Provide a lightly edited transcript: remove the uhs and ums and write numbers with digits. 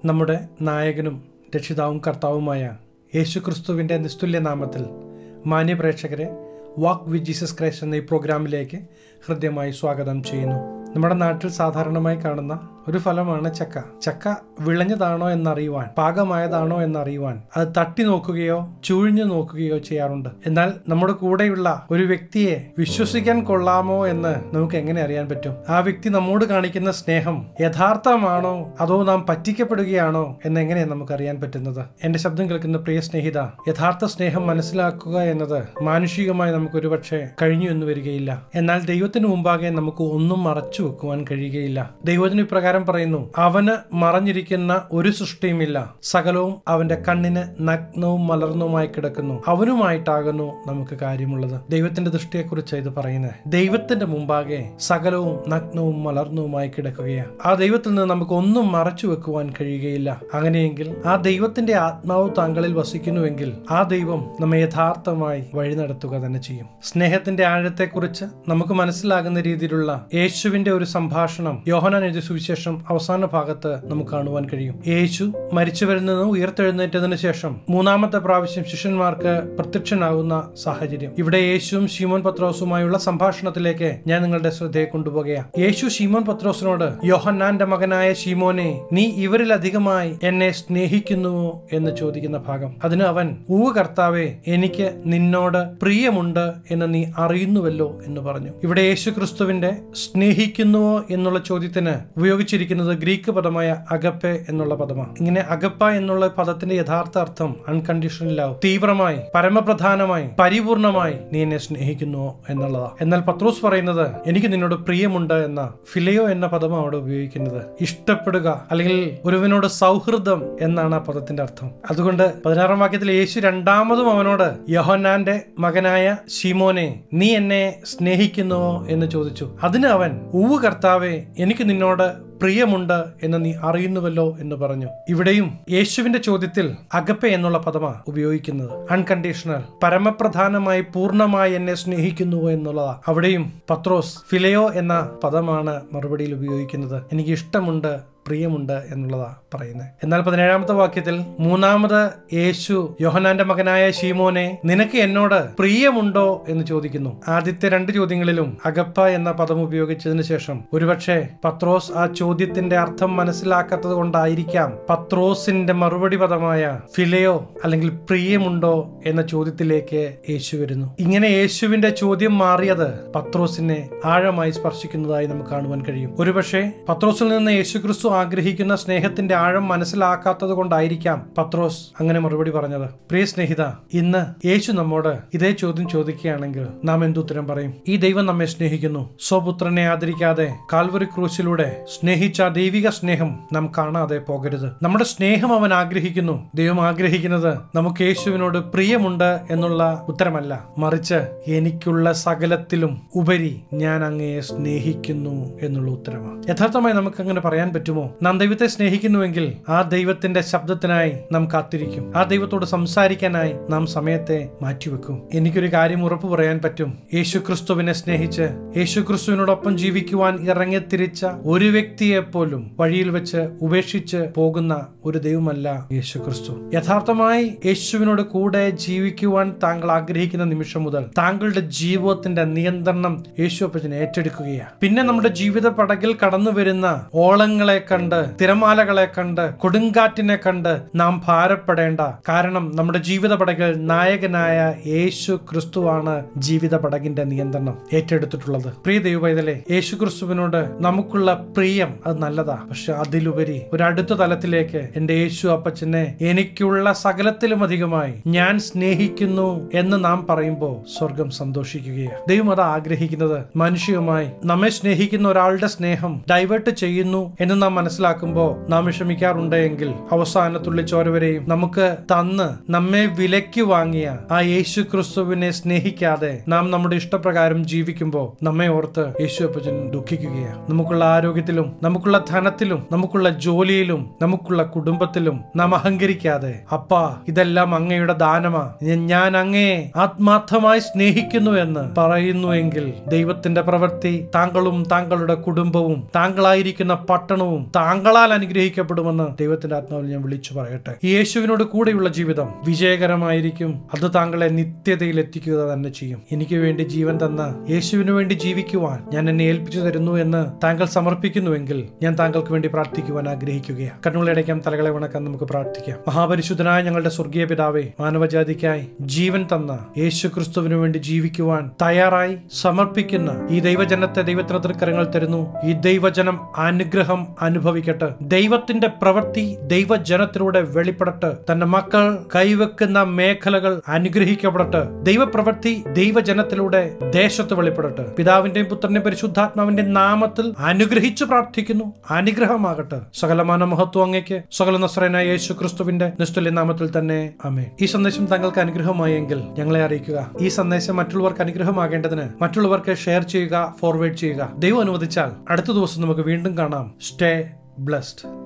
നമ്മുടെ നായകനും രക്ഷിതാവും കർത്താവുമായ യേശുക്രിസ്തുവിൻ്റെ നിസ്തുല്യ നാമത്തിൽ മാന്യപ്രേക്ഷകരെ വാക്ക് വിത്ത് ജീസസ് ക്രൈസ്റ്റ് എന്ന ഈ പ്രോഗ്രാമിലേക്ക് ഹൃദ്യമായി സ്വാഗതം ചെയ്യുന്നു. നമ്മുടെ നാട്ടിൽ സാധാരണമായി കാണുന്ന ഒരു ഫലമാണ് ചക്ക. ചക്ക വിളഞ്ഞതാണോ എന്നറിയുവാൻ, പാകമായതാണോ എന്നറിയുവാൻ അത് തട്ടി നോക്കുകയോ ചുഴിഞ്ഞു നോക്കുകയോ ചെയ്യാറുണ്ട്. എന്നാൽ നമ്മുടെ കൂടെയുള്ള ഒരു വ്യക്തിയെ വിശ്വസിക്കാൻ കൊള്ളാമോ എന്ന് നമുക്ക് എങ്ങനെ അറിയാൻ പറ്റും? ആ വ്യക്തി നമ്മോട് കാണിക്കുന്ന സ്നേഹം യഥാർത്ഥമാണോ അതോ നാം പറ്റിക്കപ്പെടുകയാണോ എന്നെങ്ങനെയാണ് നമുക്ക് അറിയാൻ പറ്റുന്നത്? എന്റെ ശബ്ദം കേൾക്കുന്ന പ്രിയ സ്നേഹിത, യഥാർത്ഥ സ്നേഹം മനസ്സിലാക്കുക എന്നത് മാനുഷികമായി നമുക്ക് ഒരുപക്ഷെ കഴിഞ്ഞു എന്ന് വരികയില്ല. എന്നാൽ ദൈവത്തിന് മുമ്പാകെ നമുക്ക് ഒന്നും മറച്ചു വെക്കുവാൻ കഴിയുകയില്ല. ദൈവത്തിന് ഇപ്രകാരം പറയുന്നു, അവന് മറഞ്ഞിരിക്കുന്ന ഒരു സൃഷ്ടിയുമില്ല, സകലവും അവന്റെ കണ്ണിന് നഗ്നവും മലർന്നുമായി കിടക്കുന്നു, അവനുമായിട്ടാകുന്നു നമുക്ക് കാര്യമുള്ളത്. ദൈവത്തിന്റെ ദൃഷ്ടിയെക്കുറിച്ച് ഇത് പറയുന്നത്. ദൈവത്തിന്റെ മുമ്പാകെ സകലവും നഗ്നവും മലർന്നുമായി കിടക്കുകയാണ്. ആ ദൈവത്തിൽ നിന്ന് നമുക്ക് ഒന്നും മറച്ചു വെക്കുവാൻ കഴിയുകയില്ല. അങ്ങനെയെങ്കിൽ ആ ദൈവത്തിന്റെ ആത്മാവ് താങ്കളിൽ വസിക്കുന്നുവെങ്കിൽ ആ ദൈവം നമ്മെ യഥാർത്ഥമായി വഴി നടത്തുക തന്നെ ചെയ്യും. സ്നേഹത്തിന്റെ ആഴത്തെക്കുറിച്ച് നമുക്ക് മനസ്സിലാകുന്ന രീതിയിലുള്ള യേശുവിന്റെ ഒരു സംഭാഷണം യോഹന്നാൻ എഴുതിയ സുവിശേഷം അവസാന ഭാഗത്ത് നമുക്ക് കാണുവാൻ കഴിയും. യേശു മരിച്ചവരിൽ നിന്ന് ഉയർത്തെഴുന്നേറ്റതിനു ശേഷം മൂന്നാമത്തെ പ്രാവശ്യം ശിഷ്യന്മാർക്ക് പ്രത്യക്ഷനാകുന്ന സാഹചര്യം. ഇവിടെ യേശുവും ശീമോൻ പത്രോസുമായുള്ള സംഭാഷണത്തിലേക്ക് ഞാൻ നിങ്ങളുടെ ശ്രദ്ധയെ കൊണ്ടുപോകുകയാണ്. യേശു ശീമോൻ പത്രോസിനോട്, യോഹന്നാന്റെ മകനായ ശീമോനെ, നീ ഇവരിലധികമായി എന്നെ സ്നേഹിക്കുന്നുവോ എന്ന് ചോദിക്കുന്ന ഭാഗം. അതിന് അവൻ, ഉവ്വ് കർത്താവേ, എനിക്ക് നിന്നോട് പ്രിയമുണ്ട് എന്ന് നീ അറിയുന്നുവല്ലോ എന്ന് പറഞ്ഞു. ഇവിടെ യേശു ക്രിസ്തുവിന്റെ സ്നേഹിക്കുന്നുവോ എന്നുള്ള ചോദ്യത്തിന് ഉപയോഗിച്ചിരിക്കുന്നത് ഗ്രീക്ക് പദമായ അഗപ്പെ എന്നുള്ള പദമാണ്. ഇങ്ങനെ അഗപ്പ എന്നുള്ള പദത്തിന്റെ യഥാർത്ഥ അർത്ഥം അൺകണ്ടീഷണൽ ലവ്, തീവ്രമായി, പരമപ്രധാനമായി, പരിപൂർണമായി നീ എന്നെ സ്നേഹിക്കുന്നുവോ എന്നുള്ളതാണ്. എന്നാൽ പത്രോസ് പറയുന്നത്, എനിക്ക് നിന്നോട് പ്രിയമുണ്ട് എന്ന ഫിലിയോ എന്ന പദമാണ് അവിടെ ഉപയോഗിക്കുന്നത്. ഇഷ്ടപ്പെടുക അല്ലെങ്കിൽ ഒരുവനോട് സൗഹൃദം എന്നാണ് ആ പദത്തിന്റെ അർത്ഥം. അതുകൊണ്ട് 16-ാം വാക്യത്തിൽ യേശു രണ്ടാമതും അവനോട്, യോഹന്നാന്റെ മകനായ ശീമോനെ, നീ എന്നെ സ്നേഹിക്കുന്നുവോ എന്ന് ചോദിച്ചു. അതിന് അവൻ, ഉവ്വ് കർത്താവേ, എനിക്ക് നിന്നോട് പ്രിയമുണ്ട് എന്ന് നീ അറിയുന്നുവല്ലോ എന്ന് പറഞ്ഞു. ഇവിടെയും യേശുവിന്റെ ചോദ്യത്തിൽ അഗപ്പെ എന്നുള്ള പദമാണ് ഉപയോഗിക്കുന്നത്. അൺകണ്ടീഷണൽ, പരമപ്രധാനമായി, പൂർണ്ണമായി എന്നെ സ്നേഹിക്കുന്നുവോ എന്നുള്ളതാണ്. അവിടെയും പത്രോസ് ഫിലയോ എന്ന പദമാണ് മറുപടിയിൽ ഉപയോഗിക്കുന്നത്. എനിക്ക് ഇഷ്ടമുണ്ട്, പ്രിയമുണ്ട് എന്നുള്ളതാ പറയുന്നത്. എന്നാൽ 17-ാമത്തെ വാക്യത്തിൽ മൂന്നാമത് യേശു യോഹന്നാന്റെ മകനായ ശീമോനെ, നിനക്ക് എന്നോട് പ്രിയമുണ്ടോ എന്ന് ചോദിക്കുന്നു. ആദ്യത്തെ രണ്ട് ചോദ്യങ്ങളിലും അഗപ്പ എന്ന പദം ഉപയോഗിച്ചതിന് ശേഷം ഒരുപക്ഷെ പത്രോസ് ആ ചോദ്യത്തിന്റെ അർത്ഥം മനസ്സിലാക്കാത്തത് കൊണ്ടായിരിക്കാം പത്രോസിന്റെ മറുപടി പദമായ ഫിലയോ അല്ലെങ്കിൽ പ്രിയമുണ്ടോ എന്ന ചോദ്യത്തിലേക്ക് യേശു വരുന്നു. ഇങ്ങനെ യേശുവിന്റെ ചോദ്യം മാറിയത് പത്രോസിനെ ആഴമായി സ്പർശിക്കുന്നതായി നമുക്ക് കാണുവാൻ കഴിയും. ഒരുപക്ഷെ പത്രോസിൽ നിന്ന് യേശു ക്രിസ്തു ആഗ്രഹിക്കുന്ന സ്നേഹത്തിന്റെ ആഴം മനസ്സിലാക്കാത്തത് കൊണ്ടായിരിക്കാം പത്രോസ് അങ്ങനെ മറുപടി പറഞ്ഞത്. പ്രിയ സ്നേഹിത, ഇന്ന് യേശു നമ്മോട് ഇതേ ചോദ്യം ചോദിക്കുകയാണെങ്കിൽ നാം എന്തുത്തരം പറയും? ഈ ദൈവം നമ്മെ സ്നേഹിക്കുന്നു. സ്വപുത്രനെ ആദരിക്കാതെ കാൽവറി ക്രൂശിലൂടെ സ്നേഹിച്ച ദൈവിക സ്നേഹം നാം കാണാതെ പോകരുത്. നമ്മുടെ സ്നേഹം അവൻ ആഗ്രഹിക്കുന്നു. ദൈവം ആഗ്രഹിക്കുന്നത് നമുക്ക് യേശുവിനോട് പ്രിയമുണ്ട് എന്നുള്ള ഉത്തരമല്ല, മറിച്ച് എനിക്കുള്ള സകലത്തിലും ഉപരി ഞാൻ അങ്ങയെ സ്നേഹിക്കുന്നു എന്നുള്ള ഉത്തരമാണ്. യഥാർത്ഥമായി നമുക്ക് അങ്ങനെ പറയാൻ പറ്റുമോ? നാം ദൈവത്തെ സ്നേഹിക്കുന്നുവെങ്കിൽ ആ ദൈവത്തിന്റെ ശബ്ദത്തിനായി നാം കാത്തിരിക്കും. ആ ദൈവത്തോട് സംസാരിക്കാനായി നാം സമയത്തെ മാറ്റിവെക്കും. എനിക്കൊരു കാര്യം ഉറപ്പു പറയാൻ പറ്റും, യേശു ക്രിസ്തുവിനെ സ്നേഹിച്ച് യേശു ക്രിസ്തുവിനോടൊപ്പം ജീവിക്കുവാൻ ഇറങ്ങിത്തിരിച്ച ഒരു വ്യക്തിയെ പോലും വഴിയിൽ വെച്ച് ഉപേക്ഷിച്ച് പോകുന്ന ഒരു ദൈവമല്ല യേശു ക്രിസ്തു. യഥാർത്ഥമായി യേശുവിനോട് കൂടെ ജീവിക്കുവാൻ താങ്കൾ ആഗ്രഹിക്കുന്ന നിമിഷം മുതൽ താങ്കളുടെ ജീവിതത്തിന്റെ നിയന്ത്രണം യേശു അപ്പച്ചൻ ഏറ്റെടുക്കുകയാണ്. പിന്നെ നമ്മുടെ ജീവിത പടകിൽ കടന്നു വരുന്ന ഓളങ്ങളെ കണ്ട്, തിരമാലകളെ കണ്ട്, കൊടുങ്കാറ്റിനെ കണ്ട് നാം ഭാരപ്പെടേണ്ട. കാരണം നമ്മുടെ ജീവിത പടകിൽ നായകനായ യേശു ക്രിസ്തുവാണ് ജീവിത പടകിന്റെ നിയന്ത്രണം ഏറ്റെടുത്തിട്ടുള്ളത്. പ്രിയ ദൈവപൈതലേ, യേശു ക്രിസ്തുവിനോട് നമുക്കുള്ള പ്രിയം അത് നല്ലതാ. പക്ഷെ അതിലുപരി ഒരു അടുത്ത തലത്തിലേക്ക് എന്റെ യേശു അപ്പച്ചനെ എനിക്കുള്ള സകലത്തിലും അധികമായി ഞാൻ സ്നേഹിക്കുന്നു എന്ന് നാം പറയുമ്പോൾ സ്വർഗം സന്തോഷിക്കുകയാണ്. ദൈവം അത് ആഗ്രഹിക്കുന്നത്. മാനുഷികമായി നമ്മെ സ്നേഹിക്കുന്ന ഒരാളുടെ സ്നേഹം ഡൈവേർട്ട് ചെയ്യുന്നു എന്ന് നാം മനസ്സിലാക്കുമ്പോൾ നാം വിഷമിക്കാറുണ്ടെങ്കിൽ അവസാനത്തുള്ളി ചോര വരെയും നമുക്ക് തന്ന് നമ്മെ വിലയ്ക്ക് വാങ്ങിയ ആ യേശു ക്രിസ്തുവിനെ സ്നേഹിക്കാതെ നാം നമ്മുടെ ഇഷ്ടപ്രകാരം ജീവിക്കുമ്പോൾ നമ്മെ ഓർത്ത് യേശു അപ്പച്ചൻ ദുഃഖിക്കുകയാണ്. നമുക്കുള്ള ആരോഗ്യത്തിലും നമുക്കുള്ള ധനത്തിലും നമുക്കുള്ള ജോലിയിലും നമുക്കുള്ള കുടുംബത്തിലും നാം അഹങ്കരിക്കാതെ, അപ്പാ ഇതെല്ലാം അങ്ങയുടെ ദാനമാ, ഞാൻ അങ്ങയെ ആത്മാർത്ഥമായി സ്നേഹിക്കുന്നു എന്ന് പറയുന്നുവെങ്കിൽ ദൈവത്തിന്റെ പ്രവൃത്തി താങ്കളും താങ്കളുടെ കുടുംബവും താങ്കളായിരിക്കുന്ന പട്ടണവും താങ്കളാൽ അനുഗ്രഹിക്കപ്പെടുമെന്ന് ദൈവത്തിന്റെ ആത്മാവിൽ ഞാൻ വിളിച്ചു പറയട്ടെ. ഈ യേശുവിനോട് കൂടെയുള്ള ജീവിതം വിജയകരമായിരിക്കും. അത് താങ്കളെ നിത്യതയിൽ എത്തിക്കുക തന്നെ ചെയ്യും. എനിക്ക് വേണ്ടി ജീവൻ തന്ന യേശുവിനു വേണ്ടി ജീവിക്കുവാൻ ഞാൻ എന്നെ ഏൽപ്പിച്ചു തരുന്നു എന്ന് താങ്കൾ സമർപ്പിക്കുന്നുവെങ്കിൽ ഞാൻ താങ്കൾക്ക് വേണ്ടി പ്രാർത്ഥിക്കുവാൻ ആഗ്രഹിക്കുകയാണ്. കണ്ണുകളടയ്ക്കാം, തലകളെ വണക്കാൻ നമുക്ക് പ്രാർത്ഥിക്കാം. മഹാപരിശുദ്ധനായ ഞങ്ങളുടെ സ്വർഗീയ പിതാവേ, മാനവജാതിക്കായി ജീവൻ തന്ന യേശു ക്രിസ്തുവിനു വേണ്ടി ജീവിക്കുവാൻ തയ്യാറായി സമർപ്പിക്കുന്ന ഈ ദൈവജനത്തെ ദൈവത്തിന് തൃക്കരങ്ങൾ തരുന്നു. ഈ ദൈവജനം അനുഗ്രഹം അനുഭവിക്കട്ടെ. ദൈവത്തിന്റെ പ്രവൃത്തി ദൈവജനത്തിലൂടെ വെളിപ്പെടട്ടെ. തന്റെ മക്കൾ കൈവെക്കുന്ന മേഖലകൾ അനുഗ്രഹിക്കപ്പെടട്ടെ. ദൈവപ്രവൃത്തി ദൈവജനത്തിലൂടെ ദേശത്ത് വെളിപ്പെടട്ടെ. പിതാവിന്റെയും പുത്രന്റെയും പരിശുദ്ധാത്മാവിന്റെ നാമത്തിൽ അനുഗ്രഹിച്ചു പ്രാർത്ഥിക്കുന്നു. അനുഗ്രഹമാകട്ടെ. സകലമാന മഹത്വം അങ്ങേക്ക്. സകല നസ്രയനായ യേശു ക്രിസ്തുവിന്റെ നിസ്തുല്യ നാമത്തിൽ തന്നെ ആമേൻ. ഈ സന്ദേശം താങ്കൾക്ക് അനുഗ്രഹമായെങ്കിൽ ഞങ്ങളെ അറിയിക്കുക. ഈ സന്ദേശം മറ്റുള്ളവർക്ക് അനുഗ്രഹമാകേണ്ടതിന് മറ്റുള്ളവർക്ക് ഷെയർ ചെയ്യുക, ഫോർവേഡ് ചെയ്യുക. ദൈവം അനുവദിച്ചാൽ അടുത്ത ദിവസം നമുക്ക് വീണ്ടും കാണാം. Stay blessed.